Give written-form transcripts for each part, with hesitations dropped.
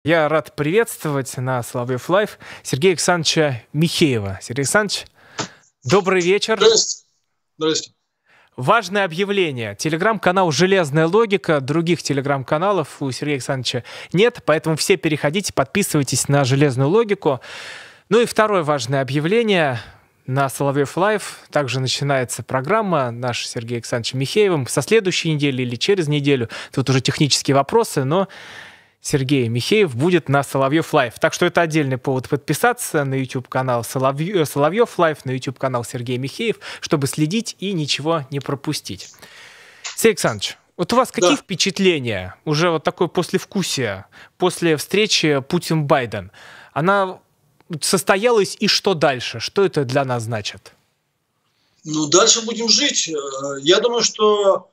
Я рад приветствовать на Соловьев Лайв Сергея Александровича Михеева. Сергей Александрович, добрый вечер. Здравствуйте. Здравствуйте. Важное объявление. Телеграм-канал «Железная логика». Других телеграм-каналов у Сергея Александровича нет, поэтому все переходите, подписывайтесь на «Железную логику». Ну и второе важное объявление. На Соловьев Лайв также начинается программа наша с Сергеем Александровичем Михеевым со следующей недели или через неделю. Тут уже технические вопросы, но Сергей Михеев будет на Соловьев Лайв. Так что это отдельный повод подписаться на YouTube-канал Соловьев Лайв, на YouTube-канал Сергей Михеев, чтобы следить и ничего не пропустить. Сергей Александрович, вот у вас какие впечатления, уже вот такое послевкусие, после встречи Путин-Байден? Она состоялась, и что дальше? Что это для нас значит? Ну, дальше будем жить. Я думаю, что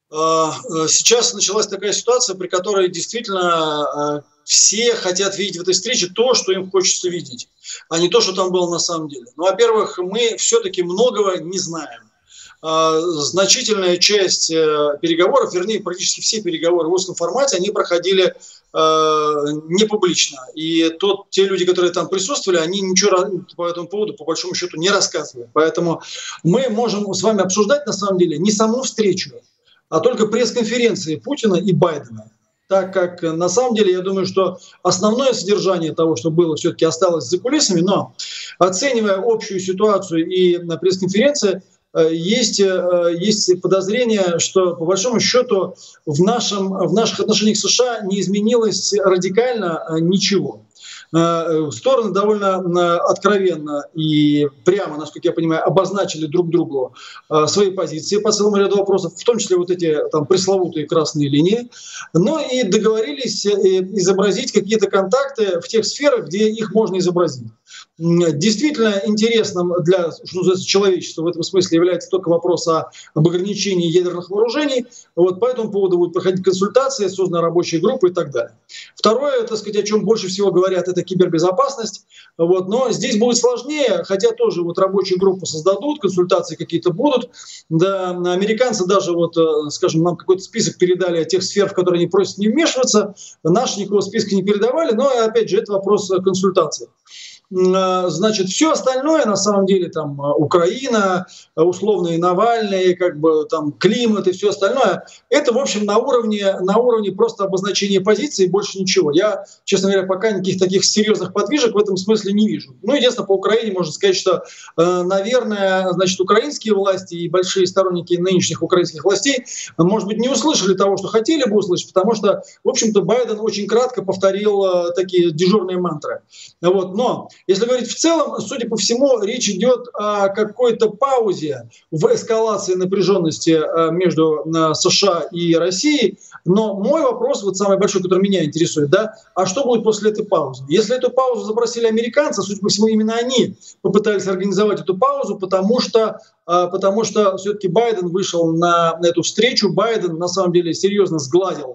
сейчас началась такая ситуация, при которой действительно все хотят видеть в этой встрече то, что им хочется видеть, а не то, что там было на самом деле. Ну, во-первых, мы все-таки многого не знаем. Значительная часть переговоров, вернее, практически все переговоры в узком формате, они проходили не публично. И те люди, которые там присутствовали, они ничего по этому поводу, по большому счету, не рассказывали. Поэтому мы можем с вами обсуждать, на самом деле, не саму встречу, а только пресс-конференции Путина и Байдена. Так как, на самом деле, я думаю, что основное содержание того, что было, все-таки осталось за кулисами, но оценивая общую ситуацию и на пресс-конференции, есть подозрение, что, по большому счету, в наших отношениях с США не изменилось радикально ничего. Стороны довольно откровенно и прямо, насколько я понимаю, обозначили друг другу свои позиции по целому ряду вопросов, в том числе вот эти там пресловутые красные линии, но и договорились изобразить какие-то контакты в тех сферах, где их можно изобразить. Действительно интересным для человечества в этом смысле является только вопрос об ограничении ядерных вооружений. Вот по этому поводу будут проходить консультации, создана рабочая группа и так далее. Второе, так сказать, о чем больше всего говорят, это кибербезопасность. Вот, но здесь будет сложнее, хотя тоже вот рабочую группу создадут, консультации какие-то будут. Да, американцы даже, вот, скажем, нам какой-то список передали тех сфер, в которые они просят не вмешиваться. Наши никакого списка не передавали, но, опять же, это вопрос консультаций. Значит, все остальное, на самом деле, там, Украина, условные Навальный, как бы, там, климат и все остальное, это, в общем, на уровне просто обозначения позиции, больше ничего. Я, честно говоря, пока никаких таких серьезных подвижек в этом смысле не вижу. Ну, единственное, по Украине можно сказать, что, наверное, значит, украинские власти и большие сторонники нынешних украинских властей, может быть, не услышали того, что хотели бы услышать, потому что, в общем-то, Байден очень кратко повторил такие дежурные мантры. Вот, но если говорить в целом, судя по всему, речь идет о какой-то паузе в эскалации напряженности между США и Россией. Но мой вопрос, вот самый большой, который меня интересует, да, а что будет после этой паузы? Если эту паузу запросили американцы, судя по всему, именно они попытались организовать эту паузу, потому что все-таки Байден вышел на эту встречу. Байден, на самом деле, серьезно сгладил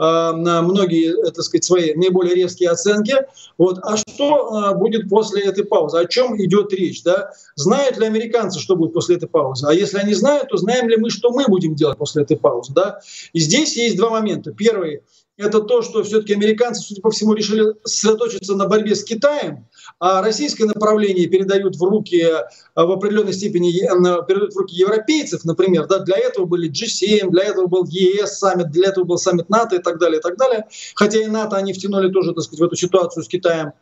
многие, так сказать, свои наиболее резкие оценки. Вот. А что будет после этой паузы? О чем идет речь? Да? Знают ли американцы, что будет после этой паузы? А если они знают, то знаем ли мы, что мы будем делать после этой паузы? Да? И здесь есть два момента. Первый — это то, что все-таки американцы, судя по всему, решили сосредоточиться на борьбе с Китаем, а российское направление передают в руки в определенной степени передают в руки европейцев, например. Да, для этого были G7, для этого был ЕС саммит, для этого был саммит НАТО и так далее, и так далее. Хотя и НАТО они втянули тоже, так сказать, в эту ситуацию с Китаем,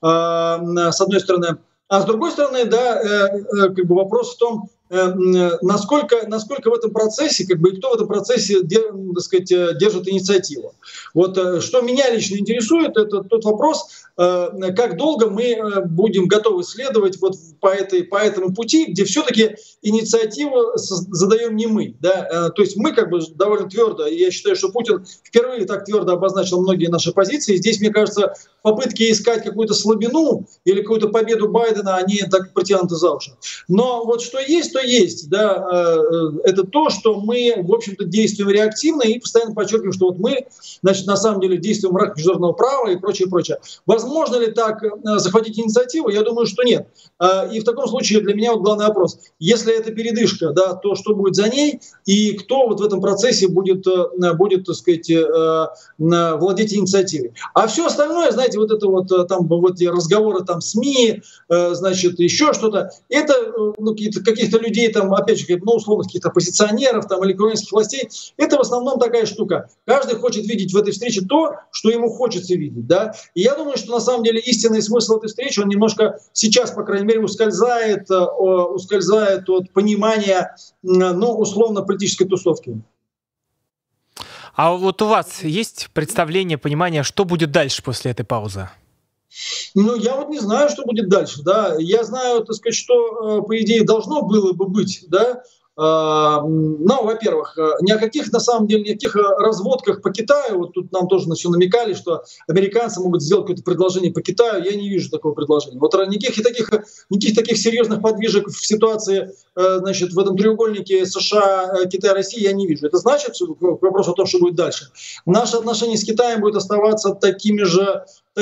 с одной стороны. А с другой стороны, да, как бы вопрос в том, насколько в этом процессе, как бы, и кто в этом процессе, так сказать, держит инициативу. Вот что меня лично интересует, это тот вопрос, как долго мы будем готовы следовать вот по этому пути, где все-таки инициативу задаем не мы. Да? То есть мы как бы довольно твердо, и я считаю, что Путин впервые так твердо обозначил многие наши позиции. Здесь, мне кажется, попытки искать какую-то слабину или какую-то победу Байдена, они так протянуты за уши. Но вот что есть, что есть, да, это то, что мы, в общем-то, действуем реактивно и постоянно подчеркиваем, что вот мы, значит, на самом деле действуем в рамках международного права и прочее, прочее. Возможно ли так захватить инициативу? Я думаю, что нет. И в таком случае для меня вот главный вопрос. Если это передышка, да, то что будет за ней и кто вот в этом процессе будет, так сказать, владеть инициативой. А все остальное, знаете, вот это вот там вот разговоры там СМИ, значит, еще что-то, это ну, каких-то людей там, опять же, ну, условно, каких-то оппозиционеров там или украинских властей, это в основном такая штука. Каждый хочет видеть в этой встрече то, что ему хочется видеть, да. И я думаю, что на самом деле истинный смысл этой встречи, он немножко сейчас, по крайней мере, ускользает от понимания, ну, условно, политической тусовки. А вот у вас есть представление, понимание, что будет дальше после этой паузы? Ну, я вот не знаю, что будет дальше, да. Я знаю, так сказать, что, по идее, должно было бы быть, да. Ну, во-первых, ни о каких, на самом деле, никаких разводках по Китаю, вот тут нам тоже на все намекали, что американцы могут сделать какое-то предложение по Китаю, я не вижу такого предложения. Вот никаких таких серьезных подвижек в ситуации, значит, в этом треугольнике США, Китай, Россия я не вижу. Это значит, вопрос о том, что будет дальше. Наши отношения с Китаем будут оставаться такими же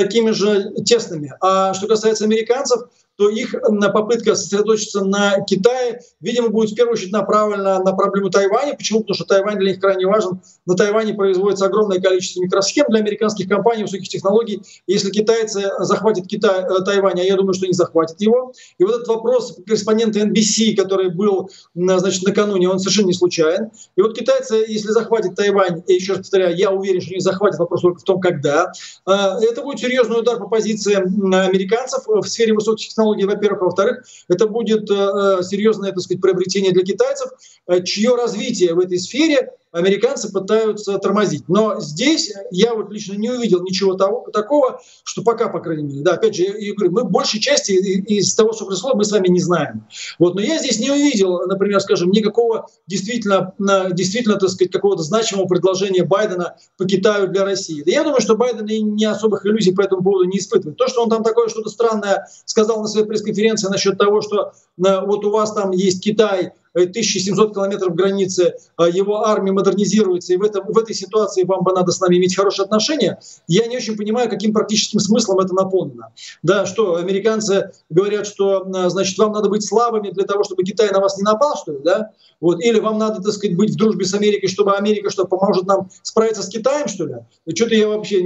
тесными. А что касается американцев, то их попытка сосредоточиться на Китае, видимо, будет в первую очередь направлена на проблему Тайваня. Почему? Потому что Тайвань для них крайне важен. На Тайване производится огромное количество микросхем для американских компаний, высоких технологий. Если китайцы захватят Тайвань, а я думаю, что они захватят его. И вот этот вопрос корреспондента NBC, который был, значит, накануне, он совершенно не случайен. И вот китайцы, если захватят Тайвань, и еще раз повторяю, я уверен, что они захватят, вопрос только в том, когда. Это будет серьезный удар по позициям американцев в сфере высоких технологий, во-первых, а во-вторых, это будет серьезное, так сказать, приобретение для китайцев, чье развитие в этой сфере американцы пытаются тормозить. Но здесь я вот лично не увидел ничего такого, что пока, по крайней мере, да, опять же, я говорю, мы большей части из того, что происходит, мы с вами не знаем. Вот, но я здесь не увидел, например, скажем, никакого действительно, так сказать, какого-то значимого предложения Байдена по Китаю для России. Да я думаю, что Байден и не особых иллюзий по этому поводу не испытывает. То, что он там такое что-то странное сказал на своей пресс-конференции насчет того, что вот у вас там есть Китай, 1700 километров границы, его армия модернизируется, и в этой ситуации вам бы надо с нами иметь хорошие отношения, я не очень понимаю, каким практическим смыслом это наполнено. Да, что американцы говорят, что, значит, вам надо быть слабыми для того, чтобы Китай на вас не напал, что ли, да? Вот, или вам надо, так сказать, быть в дружбе с Америкой, чтобы Америка что, поможет нам справиться с Китаем, что ли? Что-то я вообще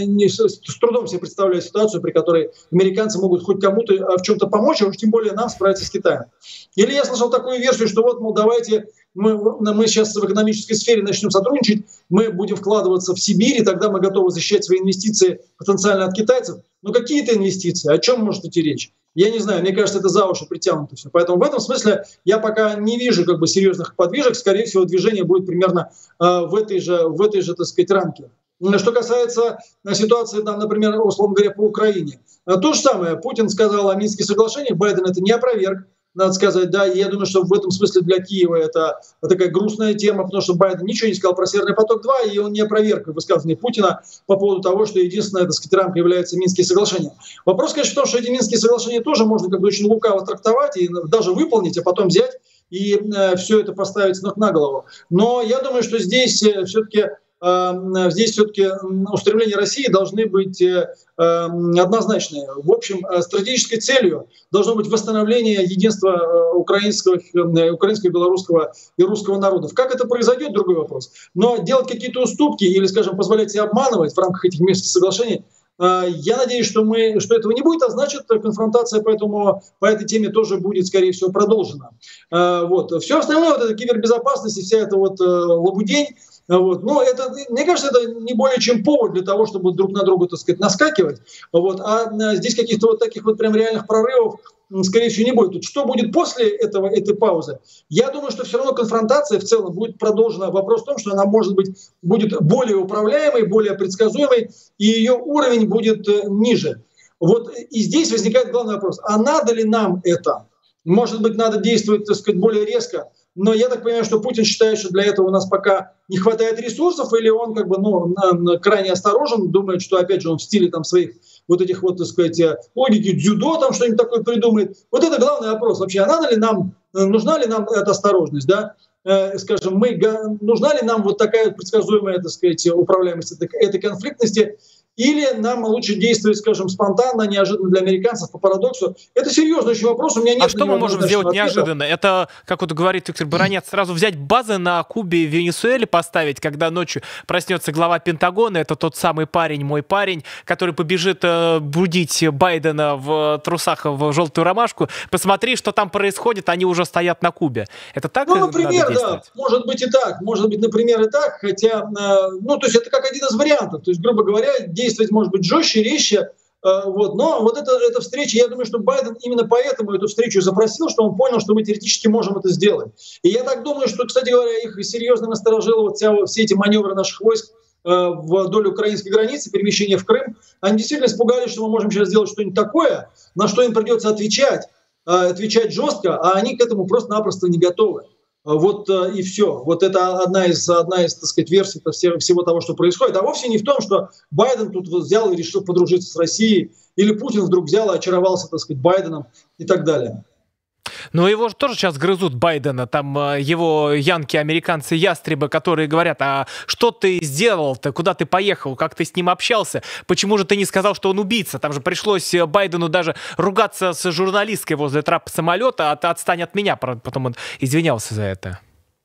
с трудом себе представляю ситуацию, при которой американцы могут хоть кому-то в чем-то помочь, а уж тем более нам справиться с Китаем. Или я слышал такую версию, что вот, мол, давайте мы сейчас в экономической сфере начнем сотрудничать, мы будем вкладываться в Сибирь, и тогда мы готовы защищать свои инвестиции потенциально от китайцев. Но какие-то инвестиции, о чем может идти речь? Я не знаю, мне кажется, это за уши притянуто все. Поэтому в этом смысле я пока не вижу как бы серьезных подвижек. Скорее всего, движение будет примерно в этой же, так сказать, рамке. Что касается ситуации, там, например, условно говоря, по Украине. То же самое. Путин сказал о Минских соглашениях, Байден это не опроверг. Надо сказать, да, и я думаю, что в этом смысле для Киева это такая грустная тема, потому что Байден ничего не сказал про Северный поток-2, и он не опроверг высказывания Путина по поводу того, что единственная, так сказать, рамка является Минские соглашения. Вопрос, конечно, в том, что эти Минские соглашения тоже можно как бы очень лукаво трактовать и даже выполнить, а потом взять и все это поставить с ног на голову. Но я думаю, что здесь все-таки устремления России должны быть однозначные. В общем, стратегической целью должно быть восстановление единства украинского, белорусского и русского народов. Как это произойдет, другой вопрос. Но делать какие-то уступки или, скажем, позволять себе обманывать в рамках этих Минских соглашений, я надеюсь, что этого не будет, а значит, конфронтация по этой теме тоже будет, скорее всего, продолжена. Вот. Все остальное, вот эта кибербезопасность и вся эта вот лабудень, вот. Но это, мне кажется, это не более чем повод для того, чтобы друг на друга, так сказать, наскакивать. Вот. А здесь каких-то вот таких вот прям реальных прорывов, скорее всего, не будет. Тут что будет после этой паузы? Я думаю, что все равно конфронтация в целом будет продолжена. Вопрос в том, что она, может быть, будет более управляемой, более предсказуемой, и ее уровень будет ниже. Вот и здесь возникает главный вопрос. А надо ли нам это? Может быть, надо действовать, так сказать, более резко. Но я так понимаю, что Путин считает, что для этого у нас пока не хватает ресурсов, или он как бы, крайне осторожен, думает, что, опять же, он в стиле там своих вот этих вот, так сказать, логики дзюдо, там что-нибудь такое придумает. Вот это главный вопрос вообще. А надо ли нам нужна ли нам эта осторожность, да? Скажем, нужна ли нам вот такая предсказуемая, так сказать, управляемость этой конфликтности, или нам лучше действовать, скажем, спонтанно, неожиданно для американцев, по парадоксу? Это серьезный очень вопрос, у меня нет. А что мы можем сделать неожиданно? Это, как вот говорит Виктор Баранец, сразу взять базы на Кубе и Венесуэле поставить, когда ночью проснется глава Пентагона, это тот самый парень, мой парень, который побежит будить Байдена в трусах в желтую ромашку. Посмотри, что там происходит, они уже стоят на Кубе. Это так? Ну, например, да, может быть и так, может быть, например, и так, хотя, ну, то есть это как один из вариантов, то есть, грубо говоря, действовать может быть жестче, резче, вот. Но вот эта встреча, я думаю, что Байден именно поэтому эту встречу запросил, что он понял, что мы теоретически можем это сделать. И я так думаю, что, кстати говоря, их серьезно насторожило вот все эти маневры наших войск вдоль украинской границы, перемещение в Крым. Они действительно испугались, что мы можем сейчас сделать что-нибудь такое, на что им придется отвечать жестко, а они к этому просто-напросто не готовы. Вот и все. Вот это одна из, так сказать, версий всего того, что происходит. А вовсе не в том, что Байден тут взял и решил подружиться с Россией, или Путин вдруг взял и очаровался, так сказать, Байденом и так далее. Но его же тоже сейчас грызут, Байдена, там его янки, американцы, ястребы, которые говорят: а что ты сделал-то, куда ты поехал, как ты с ним общался, почему же ты не сказал, что он убийца? Там же пришлось Байдену даже ругаться с журналисткой возле трапа самолета, а ты отстань от меня, потом он извинялся за это.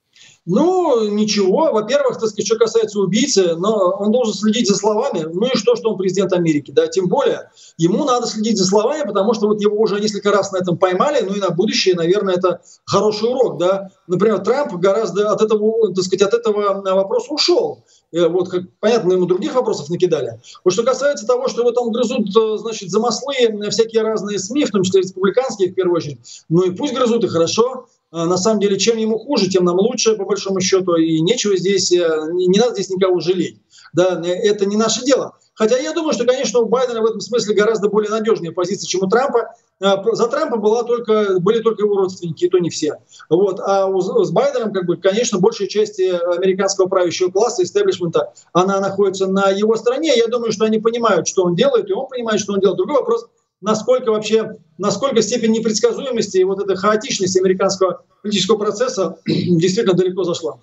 Ну, ничего. Во-первых, так сказать, что касается убийцы, но он должен следить за словами. Ну и что он президент Америки, да? Тем более, ему надо следить за словами, потому что вот его уже несколько раз на этом поймали, ну и на будущее, наверное, это хороший урок, да? Например, Трамп гораздо от этого, так сказать, от этого вопроса ушел. Вот, как понятно, ему других вопросов накидали. Вот что касается того, что его там грызут, значит, за маслы всякие разные СМИ, в том числе республиканские, в первую очередь, ну и пусть грызут, и хорошо. На самом деле, чем ему хуже, тем нам лучше, по большому счету, и нечего здесь, не надо здесь никого жалеть. Да, это не наше дело. Хотя я думаю, что, конечно, у Байдена в этом смысле гораздо более надежная позиция, чем у Трампа. За Трампа были только его родственники, и то не все. Вот. А с Байденом, конечно, большая часть американского правящего класса, истеблишмента, она находится на его стороне. Я думаю, что они понимают, что он делает, и он понимает, что он делает. Другой вопрос, насколько степень непредсказуемости и вот этой хаотичности американского политического процесса действительно далеко зашла.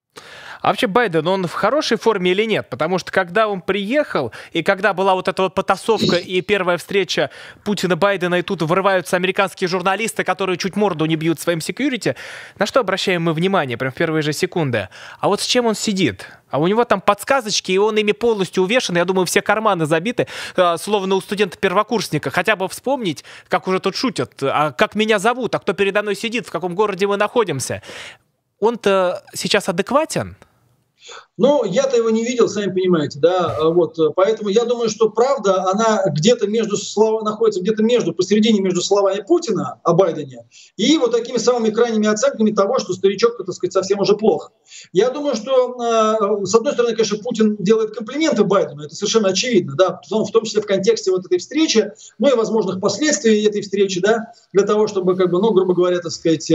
А вообще Байден, он в хорошей форме или нет? Потому что когда он приехал, и когда была вот эта вот потасовка и первая встреча Путина-Байдена, и тут вырываются американские журналисты, которые чуть морду не бьют своим секьюрити, на что обращаем мы внимание прям в первые же секунды? А вот с чем он сидит? А у него там подсказочки, и он ими полностью увешан. Я думаю, все карманы забиты, словно у студента-первокурсника. Хотя бы вспомнить, как уже тут шутят, а как меня зовут, а кто передо мной сидит, в каком городе мы находимся. Он-то сейчас адекватен? Ну, я-то его не видел, сами понимаете, да, вот, поэтому я думаю, что правда, она где-то находится где-то посередине между словами Путина о Байдене и вот такими самыми крайними оценками того, что старичок, так сказать, совсем уже плохо. Я думаю, что, с одной стороны, конечно, Путин делает комплименты Байдену, это совершенно очевидно, да, в том числе в контексте вот этой встречи, ну и возможных последствий этой встречи, да, для того, чтобы, грубо говоря, так сказать,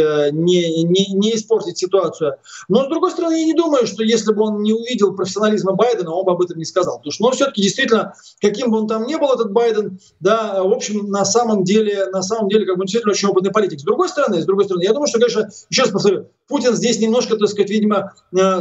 не испортить ситуацию. Но, с другой стороны, я не думаю, что если бы он не увидел профессионализма Байдена, он бы об этом не сказал. Потому что, все-таки действительно, каким бы он там ни был, этот Байден, да, в общем, на самом деле, действительно очень опытный политик. С другой стороны, я думаю, что, конечно, еще раз повторю, Путин здесь немножко, так сказать, видимо,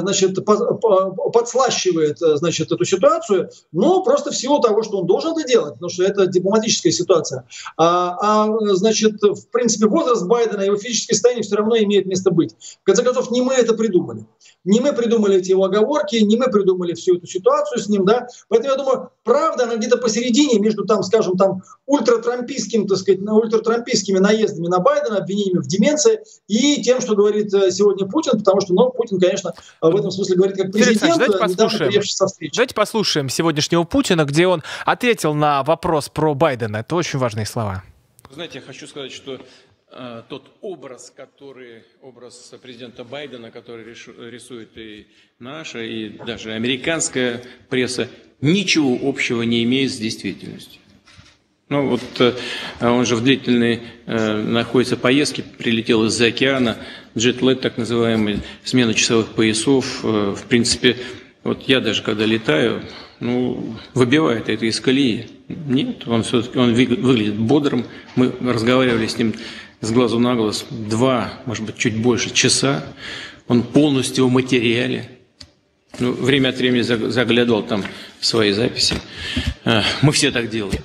подслащивает, значит, эту ситуацию, но просто в силу того, что он должен это делать, потому что это дипломатическая ситуация. Значит, в принципе, возраст Байдена и его физическое состояние все равно имеет место быть. В конце концов, не мы это придумали. Не мы придумали эти его оговорки, не мы придумали всю эту ситуацию с ним, да. Поэтому я думаю, правда, она где-то посередине между, скажем, ультратрампийскими наездами на Байдена, обвинениями в деменции и тем, что говорит сегодня Путин, потому что, Путин, конечно, в этом смысле говорит как президент, недавно приехавший со встречи. Давайте послушаем сегодняшнего Путина, где он ответил на вопрос про Байдена. Это очень важные слова. Знаете, я хочу сказать, что тот образ президента Байдена, который рисует и наша, и даже американская пресса, ничего общего не имеет с действительностью. Он же в длительной находится поездке, прилетел из-за океана, джет-лэг так называемый, смена часовых поясов. В принципе, я даже когда летаю, выбивает это из колеи. Нет, он выглядит бодрым. Мы разговаривали с ним с глазу на глаз 2, может быть, чуть больше часа. Он полностью в материале. Ну, время от времени заглядывал там в свои записи. Мы все так делаем.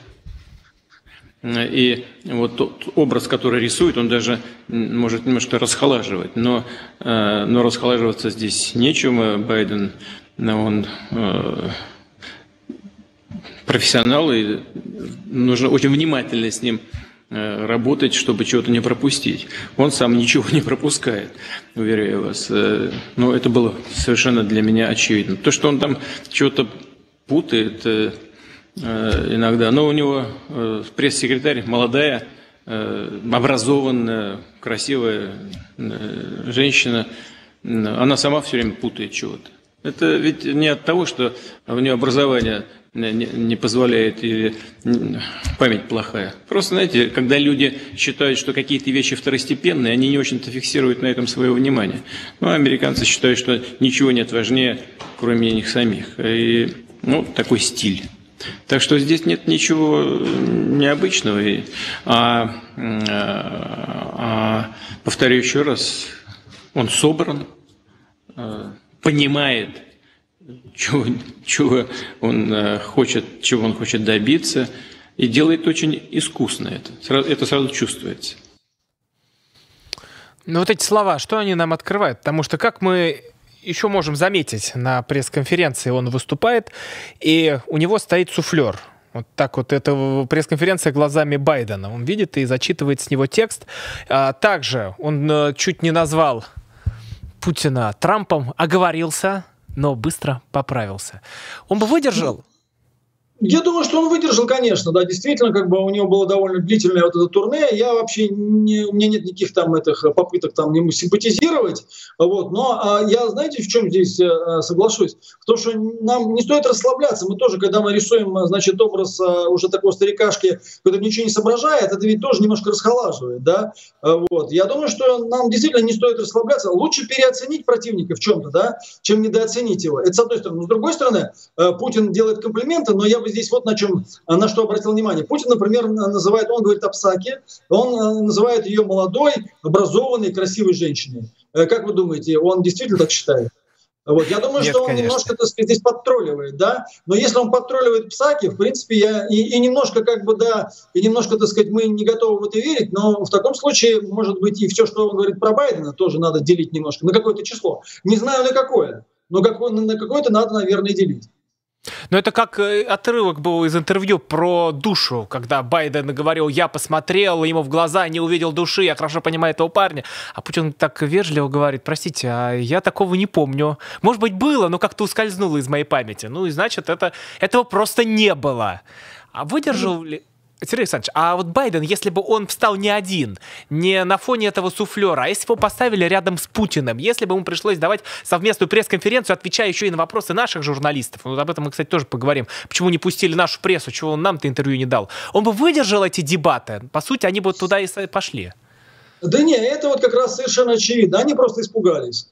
И вот тот образ, который рисует, он даже может немножко расхолаживать. Но расхолаживаться здесь нечем. Байден, он профессионал, и нужно очень внимательно с ним работать, чтобы чего-то не пропустить. Он сам ничего не пропускает, уверяю вас. Но это было совершенно для меня очевидно. То, что он там чего-то путает иногда, но у него пресс-секретарь молодая, образованная, красивая женщина, она сама все время путает чего-то. Это ведь не от того, что у нее образование не позволяет или память плохая. Просто, знаете, когда люди считают, что какие-то вещи второстепенные, они не очень-то фиксируют на этом свое внимание. Ну, американцы считают, что ничего нет важнее, кроме них самих. И, такой стиль. Так что здесь нет ничего необычного. Повторю еще раз, он собран, понимает, чего он хочет добиться, и делает очень искусно это. Это сразу чувствуется. Ну вот эти слова, что они нам открывают? Потому что, как мы еще можем заметить, на пресс-конференции он выступает, и у него стоит суфлер. Вот так вот, это пресс-конференция глазами Байдена. Он видит и зачитывает с него текст. Также он чуть не назвал Путина Трампом, оговорился, но быстро поправился. Он бы выдержал? Я думаю, что он выдержал, конечно, да, действительно, у него было довольно длительное вот это турне. Я вообще у меня нет никаких там попыток там ему симпатизировать, вот. Но я, знаете, в чем здесь соглашусь? В том, что нам не стоит расслабляться. Мы тоже, когда мы рисуем, значит, образ уже такого старикашки, который ничего не соображает, это ведь тоже немножко расхолаживает, да. Вот. Я думаю, что нам действительно не стоит расслабляться. Лучше переоценить противника в чем-то, да, чем недооценить его. Это с одной стороны. Но с другой стороны, Путин делает комплименты, но я бы здесь вот на что обратил внимание. Путин, например, он говорит о Псаке, он называет ее молодой, образованной, красивой женщиной. Как вы думаете, он действительно так считает? Вот. Я думаю, что он немножко, так сказать, здесь подтролливает, да. Но если он подтролливает Псаки, в принципе, немножко, так сказать, мы не готовы в это верить, но в таком случае, может быть, и все, что он говорит про Байдена, тоже надо делить немножко на какое-то число. Не знаю на какое, но на какое-то надо, наверное, делить. Но это как отрывок был из интервью про душу, когда Байден говорил: я посмотрел ему в глаза, не увидел души, я хорошо понимаю этого парня. А Путин так вежливо говорит: простите, а я такого не помню. Может быть, было, но как-то ускользнуло из моей памяти. Ну и значит, этого просто не было. А выдержал ли... Сергей Александрович, а вот Байден, если бы он встал не один, не на фоне этого суфлера, а если бы его поставили рядом с Путиным, если бы ему пришлось давать совместную пресс-конференцию, отвечая еще и на вопросы наших журналистов, вот об этом мы, кстати, тоже поговорим, почему не пустили нашу прессу, чего он нам-то интервью не дал, он бы выдержал эти дебаты? По сути, они бы туда и пошли. Да не, это вот как раз совершенно очевидно. Они просто испугались.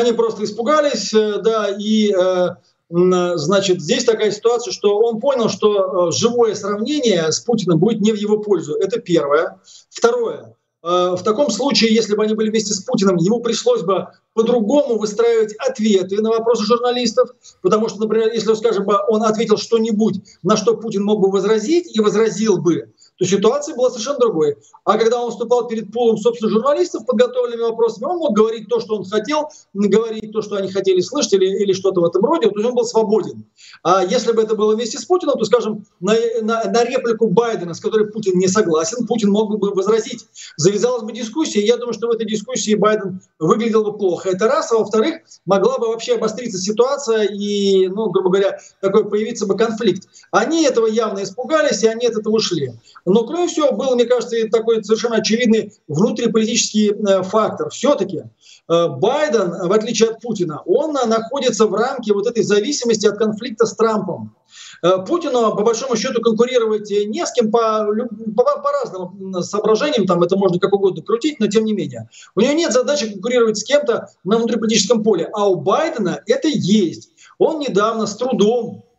Да, и... Значит, здесь такая ситуация, что он понял, что живое сравнение с Путиным будет не в его пользу. Это первое. Второе. В таком случае, если бы они были вместе с Путиным, ему пришлось бы по-другому выстраивать ответы на вопросы журналистов, потому что, например, если, скажем, он ответил что-нибудь, на что Путин мог бы возразить и возразил бы, то ситуация была совершенно другой. А когда он выступал перед пулом, собственно, журналистов, подготовленными вопросами, он мог говорить то, что он хотел, говорить то, что они хотели слышать, или что-то в этом роде, то есть он был свободен. А если бы это было вместе с Путиным, то, скажем, на реплику Байдена, с которой Путин не согласен, Путин мог бы возразить. Завязалась бы дискуссия, и я думаю, что в этой дискуссии Байден выглядел бы плохо. Это раз. А во-вторых, могла бы вообще обостриться ситуация и, грубо говоря, появиться бы конфликт. Они этого явно испугались, и они от этого ушли. Но, кроме всего, был, мне кажется, такой совершенно очевидный внутриполитический фактор. Все-таки Байден, в отличие от Путина, он находится в рамке вот этой зависимости от конфликта с Трампом. Путину, по большому счету, конкурировать не с кем по разным соображениям, там это можно как угодно крутить, но тем не менее. У него нет задачи конкурировать с кем-то на внутриполитическом поле, а у Байдена это есть. Он недавно с трудом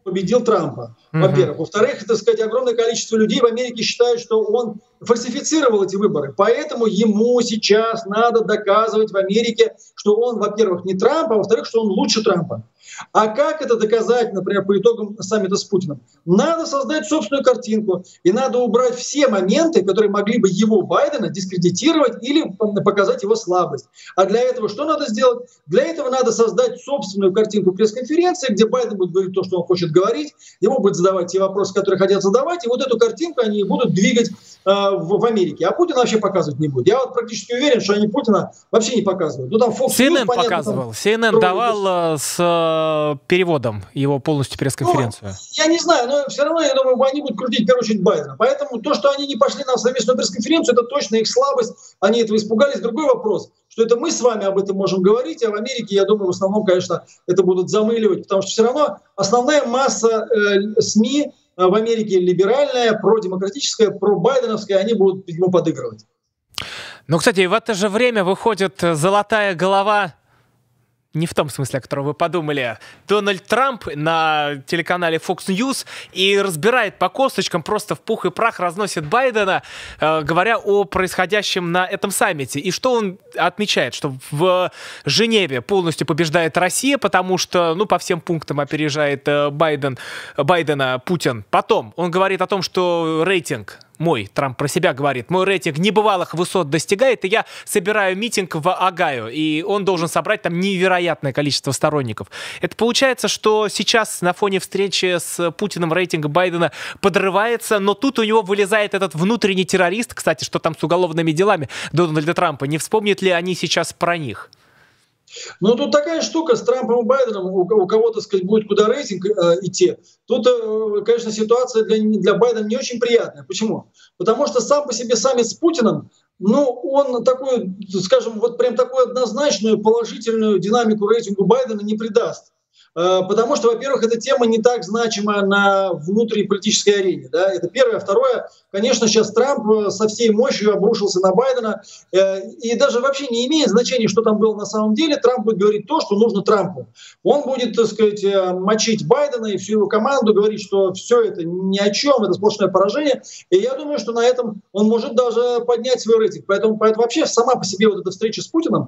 победил Трампа, во-первых. Во-вторых, так сказать, огромное количество людей в Америке считают, что он фальсифицировал эти выборы. Поэтому ему сейчас надо доказывать в Америке, что он, во-первых, не Трамп, а во-вторых, что он лучше Трампа. А как это доказать, например, по итогам саммита с Путиным? Надо создать собственную картинку, и надо убрать все моменты, которые могли бы его, Байдена, дискредитировать или показать его слабость. А для этого что надо сделать? Для этого надо создать собственную картинку пресс-конференции, где Байден будет говорить то, что он хочет говорить, ему будут задавать те вопросы, которые хотят задавать, и вот эту картинку они будут двигать в Америке. А Путина вообще показывать не будет. Я вот практически уверен, что они Путина вообще не показывают. Ну, там Fox CNN News, понятно, показывал. там, CNN давал с переводом его полностью пресс-конференцию. Ну, я не знаю, но все равно, я думаю, они будут крутить в первую очередь Байдена. Поэтому то, что они не пошли на совместную пресс-конференцию, это точно их слабость. Они этого испугались. Другой вопрос, что это мы с вами об этом можем говорить, а в Америке, я думаю, в основном, конечно, это будут замыливать, потому что все равно основная масса СМИ в Америке либеральная, продемократическая, пробайденовская, они будут ему подыгрывать. Ну, кстати, в это же время выходит золотая голова, не в том смысле, о котором вы подумали, Дональд Трамп на телеканале Fox News и разбирает по косточкам, просто в пух и прах разносит Байдена, говоря о происходящем на этом саммите. И что он отмечает? Что в Женеве полностью побеждает Россия, потому что, ну, по всем пунктам опережает Байдена Путин. Потом он говорит о том, что рейтинг мой, Трамп про себя говорит, мой рейтинг небывалых высот достигает, и я собираю митинг в Огайо, и он должен собрать там невероятное количество сторонников. Это получается, что сейчас на фоне встречи с Путиным рейтинг Байдена подрывается, но тут у него вылезает этот внутренний террорист, кстати, что там с уголовными делами Дональда Трампа, не вспомнят ли они сейчас про них? Ну, тут такая штука с Трампом и Байденом, у кого-то, сказать, будет куда рейтинг идти. Тут, конечно, ситуация для Байдена не очень приятная. Почему? Потому что сам по себе саммит с Путиным, ну, он такую, скажем, вот прям такую однозначную положительную динамику рейтингу Байдена не придаст. Потому что, во-первых, эта тема не так значима на внутренней политической арене. Да? Это первое. Второе, конечно, сейчас Трамп со всей мощью обрушился на Байдена. И даже вообще не имеет значения, что там было на самом деле. Трамп будет говорить то, что нужно Трампу. Он будет, так сказать, мочить Байдена и всю его команду, говорить, что все это ни о чем, это сплошное поражение. И я думаю, что на этом он может даже поднять свой рейтинг. Поэтому вообще сама по себе вот эта встреча с Путиным,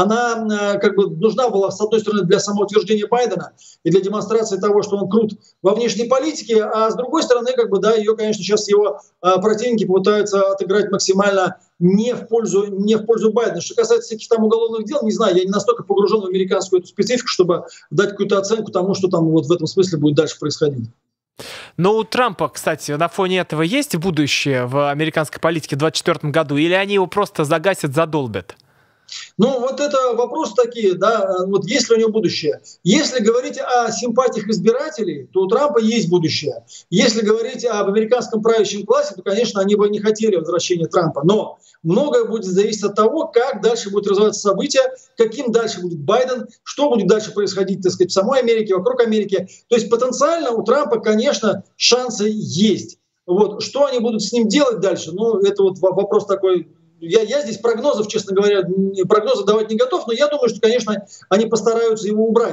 она как бы нужна была, с одной стороны, для самоутверждения Байдена, и для демонстрации того, что он крут во внешней политике, а с другой стороны, как бы, да, ее, конечно, сейчас его противники пытаются отыграть максимально не в пользу Байдена. Что касается всяких там уголовных дел, не знаю, я не настолько погружен в американскую эту специфику, чтобы дать какую-то оценку тому, что там вот в этом смысле будет дальше происходить. Но у Трампа, кстати, на фоне этого есть будущее в американской политике в 2024 году, или они его просто загасят, задолбят? Ну, вот это вопросы такие, да, вот есть ли у него будущее. Если говорить о симпатиях избирателей, то у Трампа есть будущее. Если говорить об американском правящем классе, то, конечно, они бы не хотели возвращения Трампа. Но многое будет зависеть от того, как дальше будут развиваться события, каким дальше будет Байден, что будет дальше происходить, так сказать, в самой Америке, вокруг Америки. То есть потенциально у Трампа, конечно, шансы есть. Вот. Что они будут с ним делать дальше, ну, это вот вопрос такой. Я здесь прогнозов, честно говоря, прогнозы давать не готов, но я думаю, что, конечно, они постараются его убрать.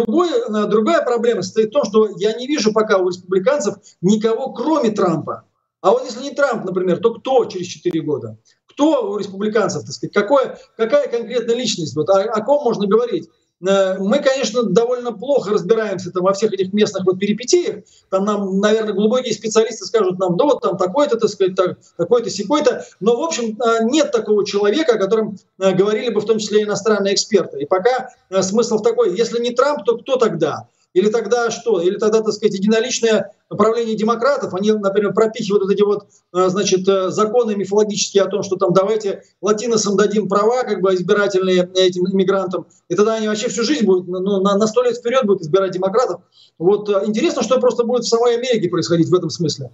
Другая проблема состоит в том, что я не вижу пока у республиканцев никого, кроме Трампа. А вот если не Трамп, например, то кто через 4 года? Кто у республиканцев, так сказать, какая конкретная личность? Вот, о ком можно говорить? Мы, конечно, довольно плохо разбираемся там во всех этих местных вот перипетиях. Там нам, наверное, глубокие специалисты скажут нам, да вот там такой-то, так сказать, такой-то, сякой-то. Но, в общем, нет такого человека, о котором говорили бы в том числе иностранные эксперты. И пока смысл в такой, если не Трамп, то кто тогда? Или тогда что? Или тогда, так сказать, единоличное правление демократов, они, например, пропихивают вот эти вот, значит, законы мифологические о том, что там давайте латиносам дадим права, как бы избирательные этим иммигрантам, и тогда они вообще всю жизнь будут, ну, на 100 лет вперед будут избирать демократов. Вот интересно, что просто будет в самой Америке происходить в этом смысле.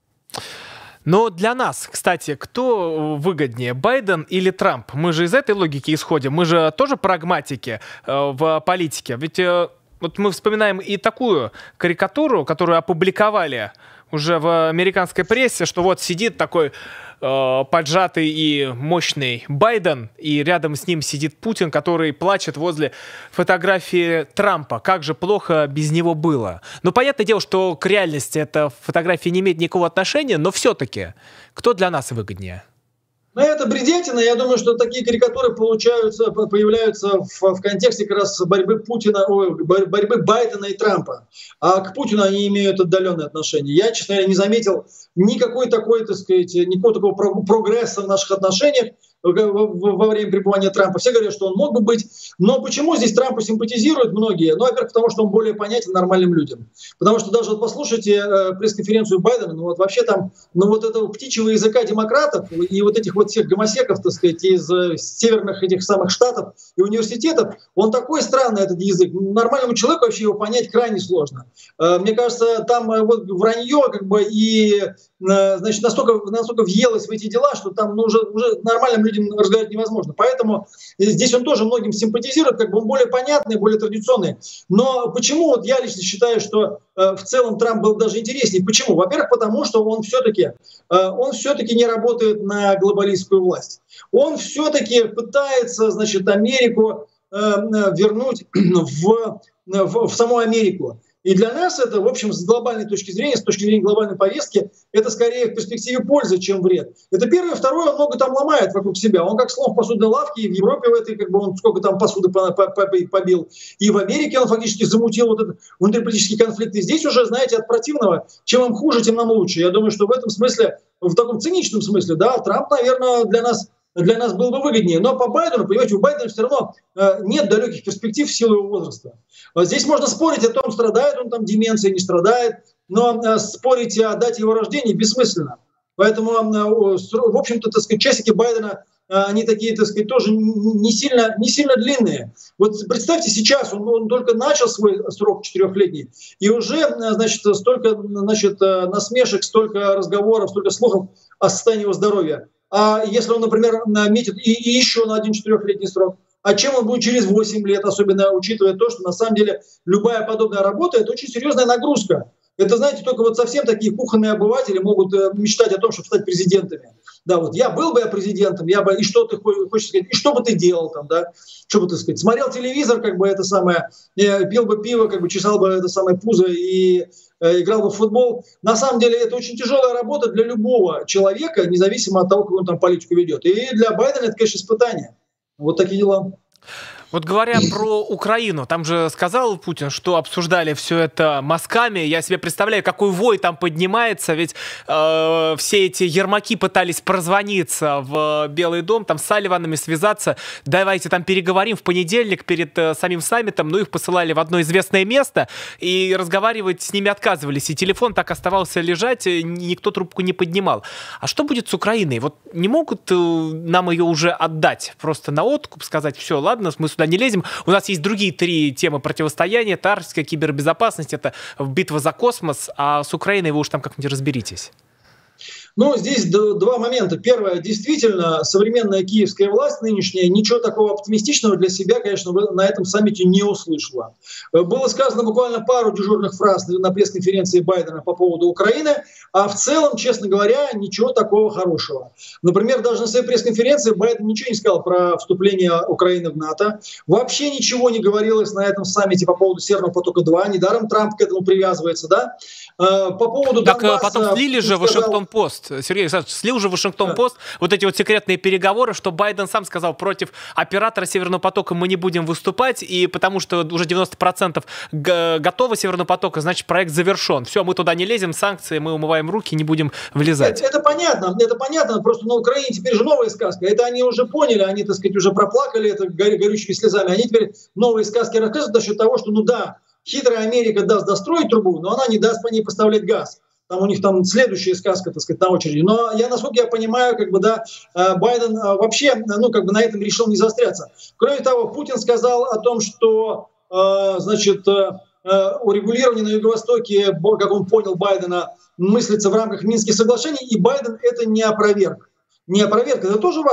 Но для нас, кстати, кто выгоднее, Байден или Трамп? Мы же из этой логики исходим, мы же тоже прагматики в политике. Ведь вот мы вспоминаем и такую карикатуру, которую опубликовали уже в американской прессе, что вот сидит такой поджатый и мощный Байден, и рядом с ним сидит Путин, который плачет возле фотографии Трампа. Как же плохо без него было. Ну, понятное дело, что к реальности эта фотография не имеет никакого отношения, но все-таки, кто для нас выгоднее? Ну, это бредятина. Я думаю, что такие карикатуры появляются в контексте как раз борьбы борьбы Байдена и Трампа. А к Путину они имеют отдаленное отношение. Я, честно говоря, не заметил никакого такого прогресса в наших отношениях во время пребывания Трампа. Все говорят, что он мог бы быть. Но почему здесь Трампу симпатизируют многие? Ну, во-первых, потому что он более понятен нормальным людям. Потому что даже вот послушайте пресс-конференцию Байдена, ну вот вообще там, ну вот этого птичьего языка демократов и вот этих вот всех гомосеков, так сказать, из северных этих самых штатов и университетов, он такой странный, этот язык. Нормальному человеку вообще его понять крайне сложно. Мне кажется, там вот вранье как бы и значит, настолько въелось в эти дела, что там уже нормальным людям разговаривать невозможно. Поэтому здесь он тоже многим симпатизирует, как бы он более понятный, более традиционный. Но почему вот я лично считаю, что в целом Трамп был даже интереснее? Почему? Во-первых, потому что он все-таки не работает на глобалистскую власть. Он все-таки пытается, значит, Америку вернуть в саму Америку. И для нас это, в общем, с глобальной точки зрения, с точки зрения глобальной повестки, это скорее в перспективе пользы, чем вред. Это первое. Второе, он много там ломает вокруг себя. Он как слон в посудной лавке, и в Европе в этой, как бы он сколько там посуды побил. И в Америке он фактически замутил вот этот внутриполитический конфликт. И здесь уже, знаете, от противного, чем им хуже, тем нам лучше. Я думаю, что в этом смысле, в таком циничном смысле, да, Трамп, наверное, для нас было бы выгоднее. Но по Байдену, понимаете, у Байдена все равно нет далеких перспектив в силу его возраста. Здесь можно спорить о том, страдает он там деменцией, не страдает, но спорить о дате его рождения бессмысленно. Поэтому, в общем-то, так сказать, часики Байдена, они такие, так сказать, тоже не сильно длинные. Вот представьте, сейчас он только начал свой срок 4-летний, и уже, значит, столько, значит, насмешек, столько разговоров, столько слухов о состоянии его здоровья. А если он, например, метит и еще на один 4-летний срок, а чем он будет через 8 лет, особенно учитывая то, что на самом деле любая подобная работа – это очень серьезная нагрузка. Это, знаете, только вот совсем такие кухонные обыватели могут мечтать о том, чтобы стать президентами. Да, вот я был бы президентом, и что ты хочешь сказать, и что бы ты делал там, да, что бы ты сказать, смотрел телевизор, как бы это самое, пил бы пиво, как бы чесал бы это самое пузо и играл бы в футбол. На самом деле это очень тяжелая работа для любого человека, независимо от того, как он там политику ведет. И для Байдена это, конечно, испытание. Вот такие дела. Вот говоря про Украину, там же сказал Путин, что обсуждали все это мазками. Я себе представляю, какой вой там поднимается, ведь все эти ермаки пытались прозвониться в Белый дом, там с Салливанами связаться. Давайте там переговорим в понедельник перед самим саммитом. Ну, их посылали в одно известное место, и разговаривать с ними отказывались. И телефон так оставался лежать, никто трубку не поднимал. А что будет с Украиной? Вот не могут нам ее уже отдать? Просто на откуп сказать, все, ладно, мы сюда не лезем. У нас есть другие 3 темы противостояния. Это арктика, кибербезопасность, это битва за космос. А с Украиной вы уж там как-нибудь разберитесь. Ну, здесь 2 момента. Первое, действительно, современная киевская власть нынешняя ничего такого оптимистичного для себя, конечно, на этом саммите не услышала. Было сказано буквально пару дежурных фраз на пресс-конференции Байдена по поводу Украины, а в целом, честно говоря, ничего такого хорошего. Например, даже на своей пресс-конференции Байден ничего не сказал про вступление Украины в НАТО. Вообще ничего не говорилось на этом саммите по поводу Северного потока-2. Недаром Трамп к этому привязывается, да? По поводу так Донбасса, потом слили же Вашингтон-Пост. Сергей Александрович, слил же Вашингтон-Пост вот эти вот секретные переговоры, что Байден сам сказал, против оператора Северного потока мы не будем выступать, и потому что уже 90% готово Северного потока, значит, проект завершен. Все, мы туда не лезем, санкции, мы умываем руки, не будем влезать. Это понятно, просто на Украине теперь же новая сказка. Это они уже поняли, они, так сказать, уже проплакали это горючими слезами. Они теперь новые сказки рассказывают за счет того, что, ну да, хитрая Америка даст достроить трубу, но она не даст по ней поставлять газ. Там у них там следующая сказка, так сказать, на очереди. Но насколько я понимаю, как бы, да, Байден вообще, ну, как бы на этом решил не заостряться. Кроме того, Путин сказал о том, что, значит, урегулирование на Юго-Востоке, как он понял Байдена, мыслится в рамках Минских соглашений, и Байден это не опроверг. Не опроверг, это тоже важно.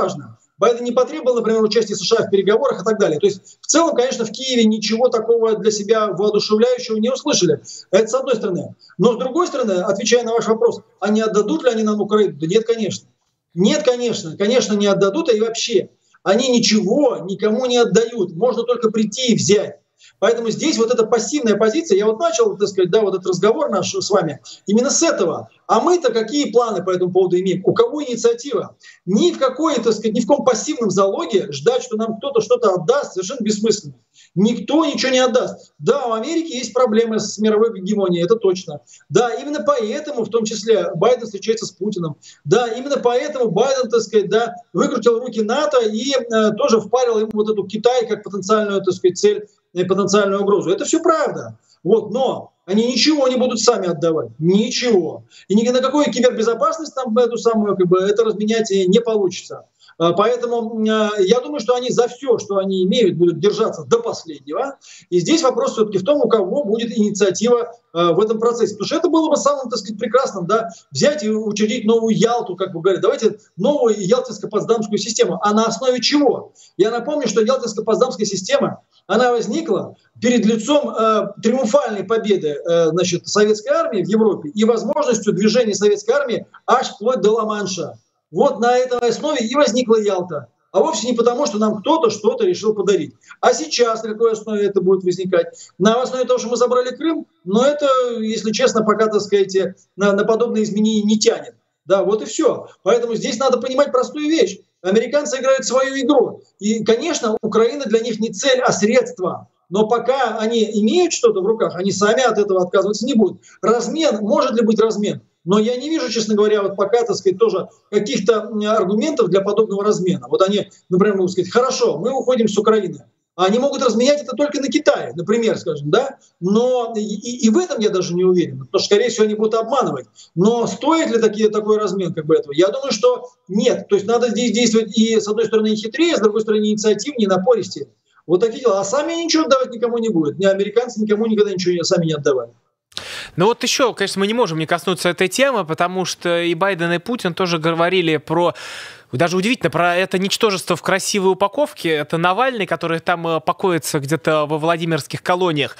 Байден не потребовал, например, участия США в переговорах и так далее. То есть в целом, конечно, в Киеве ничего такого для себя воодушевляющего не услышали. Это с одной стороны. Но с другой стороны, отвечая на ваш вопрос, а не отдадут ли они нам Украину? Да нет, конечно. Нет, конечно. Конечно, не отдадут, и вообще. Они ничего никому не отдают. Можно только прийти и взять. Поэтому здесь вот эта пассивная позиция, я вот начал, так сказать, да, вот этот разговор наш с вами именно с этого. А мы-то какие планы по этому поводу имеем? У кого инициатива? Ни в какой, так сказать, ни в каком пассивном залоге ждать, что нам кто-то что-то отдаст, совершенно бессмысленно. Никто ничего не отдаст. Да, у Америки есть проблемы с мировой гегемонией, это точно. Да, именно поэтому, в том числе, Байден встречается с Путиным. Да, именно поэтому Байден, так сказать, да, выкрутил руки НАТО и тоже впарил ему вот эту Китай как потенциальную, так сказать, цель и потенциальную угрозу. Это все правда. Вот, но они ничего не будут сами отдавать. Ничего. И ни на какую кибербезопасность там эту самую, как бы, это разменять не получится. Поэтому я думаю, что они за все, что они имеют, будут держаться до последнего. И здесь вопрос все-таки в том, у кого будет инициатива в этом процессе. Потому что это было бы самым, так сказать, прекрасным, да, взять и учредить новую Ялту, как бы говорят. Давайте новую Ялтинско-Потсдамскую систему. А на основе чего? Я напомню, что Ялтинско-Потсдамская система, она возникла перед лицом триумфальной победы значит, советской армии в Европе и возможностью движения советской армии аж вплоть до Ла-Манша. Вот на этой основе и возникла Ялта. А вовсе не потому, что нам кто-то что-то решил подарить. А сейчас на какой основе это будет возникать? На основе того, что мы забрали Крым? Но это, если честно, пока, так сказать, на подобные изменения не тянет. Да, вот и все. Поэтому здесь надо понимать простую вещь. Американцы играют свою игру. И, конечно, Украина для них не цель, а средство. Но пока они имеют что-то в руках, они сами от этого отказываться не будут. Размен, может ли быть размен? Но я не вижу, честно говоря, вот пока, так сказать, тоже каких-то аргументов для подобного размена. Вот они, например, могут сказать, хорошо, мы уходим с Украины. А они могут разменять это только на Китае, например, скажем, да? Но и в этом я даже не уверен, потому что, скорее всего, они будут обманывать. Но стоит ли такой размен как бы этого? Я думаю, что нет. То есть надо здесь действовать и, с одной стороны, хитрее, с другой стороны, инициативнее, напористее. Вот такие дела. А сами ничего отдавать никому не будут. Ни американцы никому никогда ничего сами не отдавали. Ну вот еще, конечно, мы не можем не коснуться этой темы, потому что и Байден, и Путин тоже говорили про, даже удивительно, про это ничтожество в красивой упаковке. Это Навальный, который там покоится где-то во Владимирских колониях.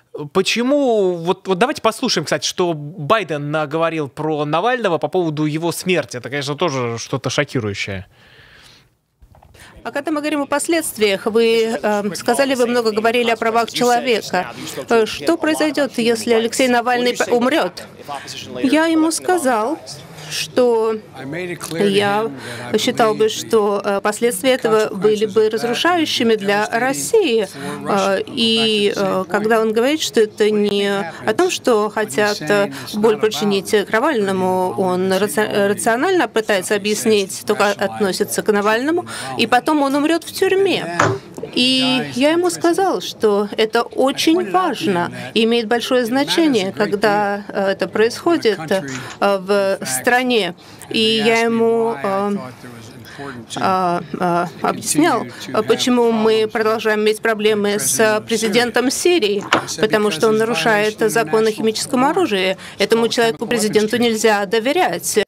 Почему? Вот давайте послушаем, кстати, что Байден говорил про Навального по поводу его смерти. Это, конечно, тоже что-то шокирующее. А когда мы говорим о последствиях, вы много говорили о правах человека. Что произойдет, если Алексей Навальный умрет? Я ему сказал, что я считал бы, что последствия этого были бы разрушающими для России. И когда он говорит, что это не о том, что хотят боль причинить Навальному, он рационально пытается объяснить, только относится к Навальному, и потом он умрет в тюрьме. И я ему сказал, что это очень важно и имеет большое значение, когда это происходит в стране. И я ему объяснял, почему мы продолжаем иметь проблемы с президентом Сирии, потому что он нарушает закон о химическом оружии. Этому человеку, президенту, нельзя доверять.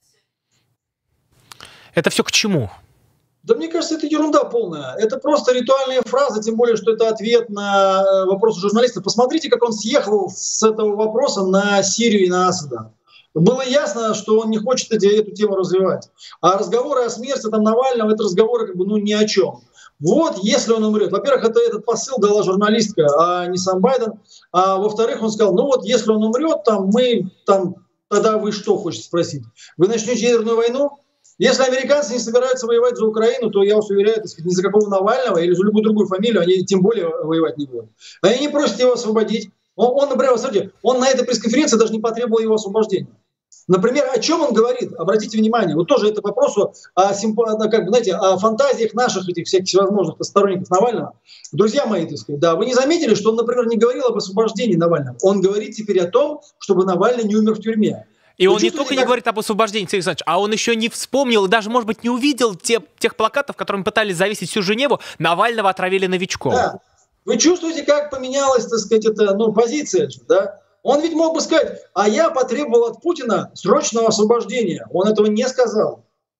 Это все к чему? Да мне кажется, это ерунда полная. Это просто ритуальные фразы, тем более, что это ответ на вопросы журналистов. Посмотрите, как он съехал с этого вопроса на Сирию и на Асада. Было ясно, что он не хочет эту тему развивать. А разговоры о смерти там, Навального — это разговоры как бы, ни о чем. Вот, если он умрет. Во-первых, этот посыл дала журналистка, а не сам Байден. А во-вторых, он сказал, если он умрет, тогда вы что, хочете спросить? Вы начнете ядерную войну? Если американцы не собираются воевать за Украину, то я вас уверяю, ни за какого Навального или за любую другую фамилию они тем более воевать не будут. Они не просят его освободить. Он, например, смотрите, он на этой пресс-конференции даже не потребовал его освобождения. Например, о чем он говорит? Обратите внимание, вот тоже это вопрос о фантазиях наших этих всяких всевозможных сторонников Навального. Друзья мои, так сказать, да, вы не заметили, что он, например, не говорил об освобождении Навального? Он говорит теперь о том, чтобы Навальный не умер в тюрьме. И он не только не говорит об освобождении, Сергей Александрович, а он еще не вспомнил и даже, может быть, не увидел тех плакатов, которыми пытались завесить всю Женеву. Навального отравили новичком. Да. Вы чувствуете, как поменялась, так сказать, позиция, да? Он ведь мог бы сказать, а я потребовал от Путина срочного освобождения. Он этого не сказал.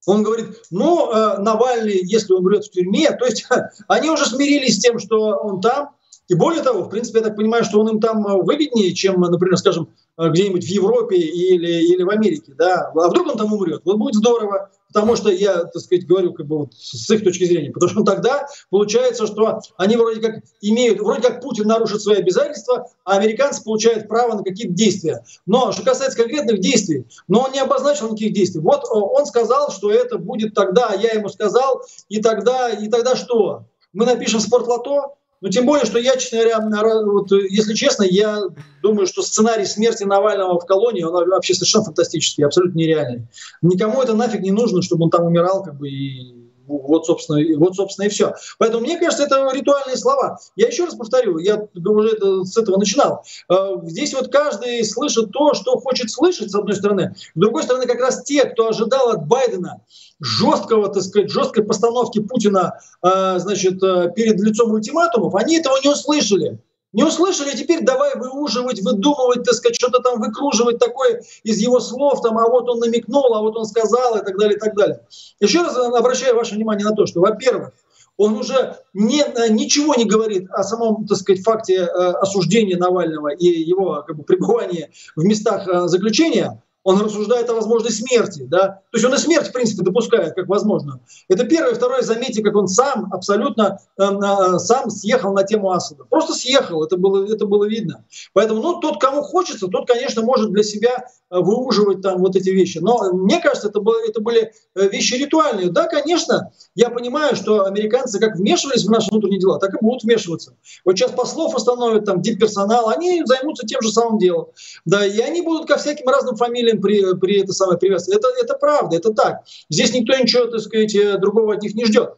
Он говорит, ну, Навальный, если умрет в тюрьме, то есть они уже смирились с тем, что он там. И более того, в принципе, я так понимаю, что он им там выгоднее, чем, например, скажем, где-нибудь в Европе или в Америке. Да? А вдруг он там умрет? Вот будет здорово, потому что я, так сказать, говорю как бы вот с их точки зрения. Потому что тогда получается, что они вроде как имеют, вроде как Путин нарушит свои обязательства, а американцы получают право на какие-то действия. Но что касается конкретных действий, но он не обозначил никаких действий. Вот он сказал, что это будет тогда, а я ему сказал, и тогда что? Мы напишем «Спортлото»? Ну, тем более, что я, честно говоря, вот, если честно, я думаю, что сценарий смерти Навального в колонии, он вообще совершенно фантастический, абсолютно нереальный. Никому это нафиг не нужно, чтобы он там умирал, как бы, и вот, собственно, и все. Поэтому, мне кажется, это ритуальные слова. Я еще раз повторю, я уже с этого начинал. Здесь вот каждый слышит то, что хочет слышать, с одной стороны. С другой стороны, как раз те, кто ожидал от Байдена жесткого, так сказать, жесткой постановки Путина, значит, перед лицом ультиматумов, они этого не услышали. Не услышали, теперь давай выуживать, выдумывать, так сказать, что-то там выкруживать такое из его слов, там, а вот он намекнул, а вот он сказал, и так далее, и так далее. Еще раз обращаю ваше внимание на то, что, во-первых, он уже ничего не говорит о самом, так сказать, факте осуждения Навального и его как бы пребывания в местах заключения. Он рассуждает о возможной смерти, да, то есть он и смерть, в принципе, допускает как возможно. Это первое. Второе, заметьте, как он сам абсолютно сам съехал на тему Асада. Просто съехал, это было видно. Поэтому, ну, тот, кому хочется, тот, конечно, может для себя выуживать там вот эти вещи. Но мне кажется, это были вещи ритуальные. Да, конечно, я понимаю, что американцы как вмешивались в наши внутренние дела, так и будут вмешиваться. Вот сейчас послов установят, там, дипперсонал, они займутся тем же самым делом. Да, и они будут ко всяким разным фамилиям при это самое привязываться. Это правда, это так. Здесь никто ничего, так сказать, другого от них не ждет.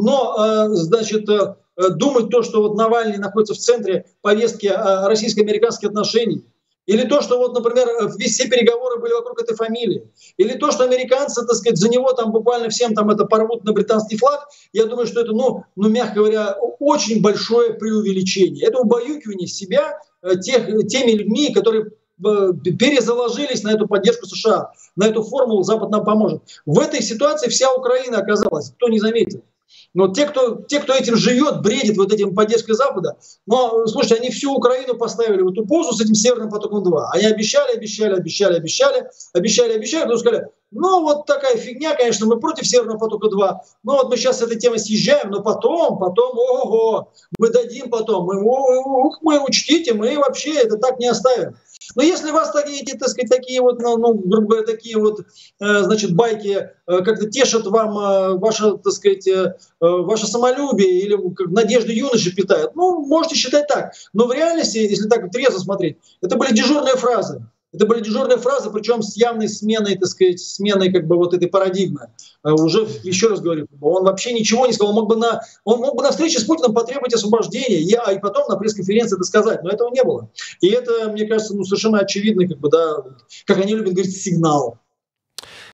Но, значит, думать то, что вот Навальный находится в центре повестки российско-американских отношений, или то, что вот, например, все переговоры были вокруг этой фамилии, или то, что американцы, так сказать, за него там буквально всем там это порвут на британский флаг, я думаю, что это, ну мягко говоря, очень большое преувеличение. Это убаюкивание себя теми людьми, которые перезаложились на эту поддержку США, на эту формулу «Запад нам поможет». В этой ситуации вся Украина оказалась, кто не заметил. Но те, кто этим живет, бредит вот этим поддержкой Запада, но, слушайте, они всю Украину поставили в эту позу с этим Северным потоком-2. Они обещали, потом сказали, ну вот такая фигня, конечно, мы против Северного потока-2, но вот мы сейчас с этой темой съезжаем, но потом, ого, мы дадим потом, мы учтите, мы вообще это так не оставим. Но если вас такие, так сказать, такие вот, грубо говоря, такие вот, значит, байки как-то тешат вам ваше, так сказать, ваше самолюбие или надежды юноши питают, ну, можете считать так. Но в реальности, если так трезво смотреть, это были дежурные фразы. Это были дежурные фразы, причем с явной сменой, так сказать, как бы вот этой парадигмы. Уже, еще раз говорю, он вообще ничего не сказал. Он мог бы на встрече с Путиным потребовать освобождения, и потом на пресс-конференции это сказать, но этого не было. И это, мне кажется, совершенно очевидный, как бы, да, как они любят говорить, сигнал.